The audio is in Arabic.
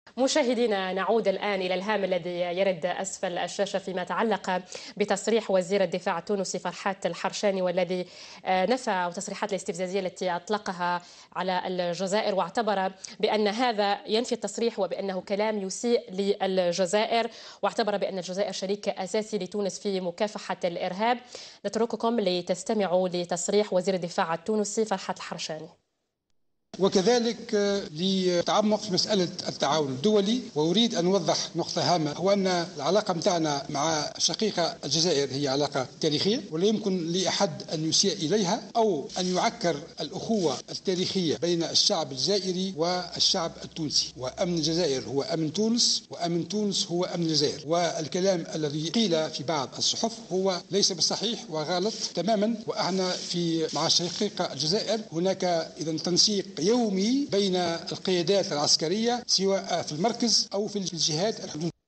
مشاهدينا، نعود الآن إلى الهام الذي يرد أسفل الشاشة فيما يتعلق بتصريح وزير الدفاع التونسي فرحات الحرشاني، والذي نفى التصريحات الاستفزازية التي أطلقها على الجزائر، واعتبر بأن هذا ينفي التصريح وبأنه كلام يسيء للجزائر، واعتبر بأن الجزائر شريك أساسي لتونس في مكافحة الإرهاب. نترككم لتستمعوا لتصريح وزير الدفاع التونسي فرحات الحرشاني. وكذلك لتعمق في مسألة التعاون الدولي، وأريد أن أوضح نقطة هامة، هو أن العلاقة متاعنا مع شقيقة الجزائر هي علاقة تاريخية، ولا يمكن لأحد أن يسيء إليها أو أن يعكر الأخوة التاريخية بين الشعب الجزائري والشعب التونسي. وأمن الجزائر هو أمن تونس، وأمن تونس هو أمن الجزائر. والكلام الذي قيل في بعض الصحف هو ليس بالصحيح وغلط تماما. وأنا مع شقيقة الجزائر هناك إذا تنسيق يومي بين القيادات العسكرية، سواء في المركز أو في الجهات الحدود.